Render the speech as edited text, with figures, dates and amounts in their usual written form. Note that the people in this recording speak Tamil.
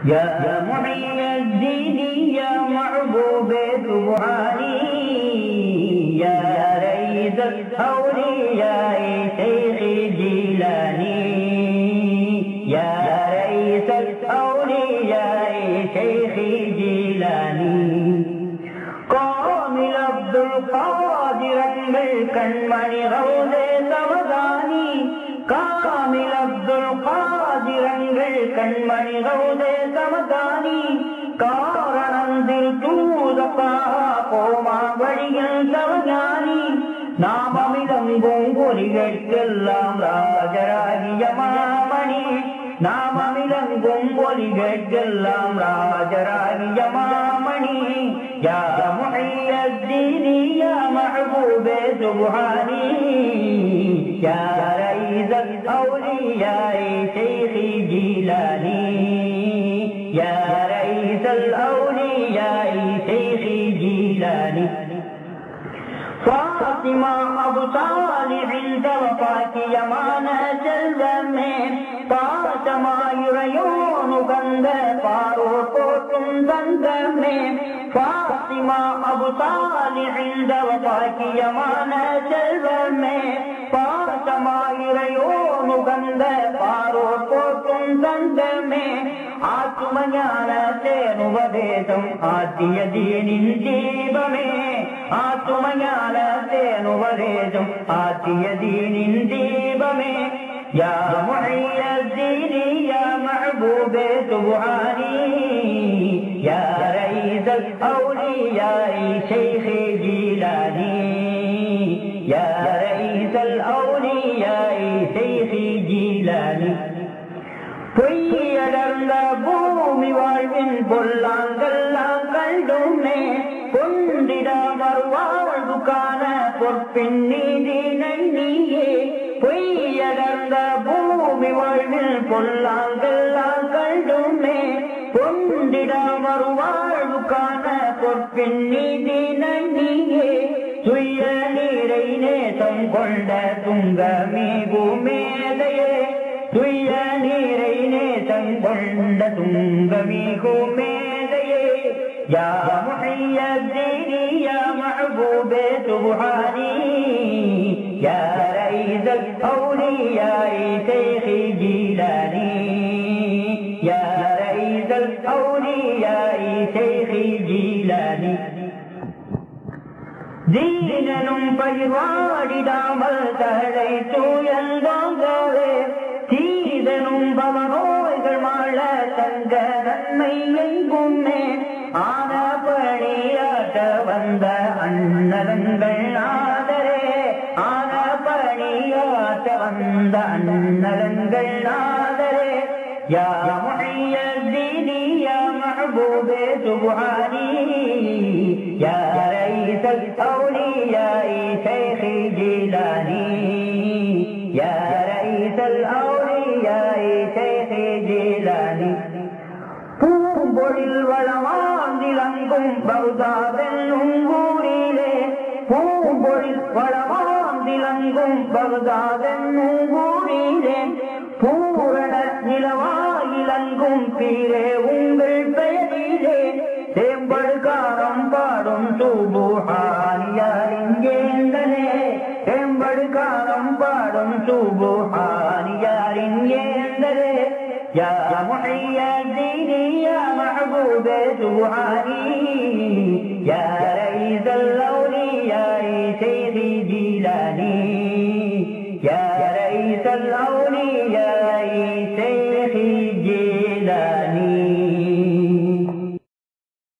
या मुहिय्यद्दीन या महबूब सुब्हानी या रईसुल औलिया शेख जिलानी या रईसुल औलिया शेख जिलानी कामिल अब्दुल कादिर कण्मणि रौज़े समदानी कामिल अब्दुल कादिर कण्मणि रौज़े समदानी कारणंदिल तूज़का कोमा वழியில் சவஞானி நாமமிலங்கும் ஒலிகட்கெல்லாம் ராஜராகிய மாமணி நாமமிலங்கும் ஒலிகட்கெல்லாம் ராஜராகிய மாமணி யா முஹிய்யத்தீன் யா महबूब सुब्हानी या रईसुल औलिया शेख जिलानी या रईसुल औलिया शेख जिलानी फातिमा अबू सालिह वफात यमान जल्व में पासमायुरयोनु गंध पारो कोटुम गंध में फातिमा अबू सालिह वफात यमान जल्व में पासमायुरयोनु गंध पारो कोटुम गंध में आत्मज्ञानतेनुपदेशं आद्यदीनिन दीपमे आत्मज्ञानतेनुपदेशं आद्यदीनिन दीपमे या मुहिय्यद्दीन या महबूब सुब्हानी या रईसुल औलिया शेख जिलानी या रईसुल औलिया शेख जिलानी பொய்யடர்ந்த பூமி வாழ்வின் பொல்லாங்கெல்லாம் கண்டுமே கொண்டிட மறுவாழ்வுக்கான பொற்பின் நீதி நன்னியே பொய்யடர்ந்த பூமி வாழ்வின் பொல்லாங்கெல்லாம் கண்டுமே கொண்டிட மறுவாழ்வுக்கான பொற்பின் நீதி நன்னியே துய்ய நீரை நேசம் கொண்ட துங்கமிகு மேதையே துய்ய நீரை நேசம் கொண்ட துங்கமிகு மேதையே யா முஹிய்யத்தீன் யா महबूब सुब्हानी या रईसुल औलिया शेख जिलानी या रईसुल औलिया शेख जिलानी दीनனும் பயிர்வாடிடாமல் தலை தூயந்தோங்கவே தீதனும் பவனோய்கள் மாள தங்க நன்மை எங்குமே ஆன பணியாற்ற வந்த அண்ணலங்கள் நாதரே ஆன பணியாற்ற வந்த அண்ணலங்கள் நாதரே யா முஹிய்யத்தீன் யா महबूब सुब्हानी या रईसुल औलिया शेख जिलानी या रईसुल औलिया शेख जिलानी பூம்பொழில் வளமாந்திலங்கும் பகுதாதென்னும் ஊரிலே பூம்பொழில் வளமாந்திலங்கும் பகுதாதென்னும் ஊரிலே பூரண நிலவாயிலங்கும் பீரே உங்கள் பெயரிலே தேம்படுகாரம் பாடும் சுப்ஹானியாரின் ஏந்தனே தேம்படுகாரம் பாடும் சுப்ஹானியாரின் ஏந்தனே யா முஹிய்யத்தீன் யா महबूब सुब्हानी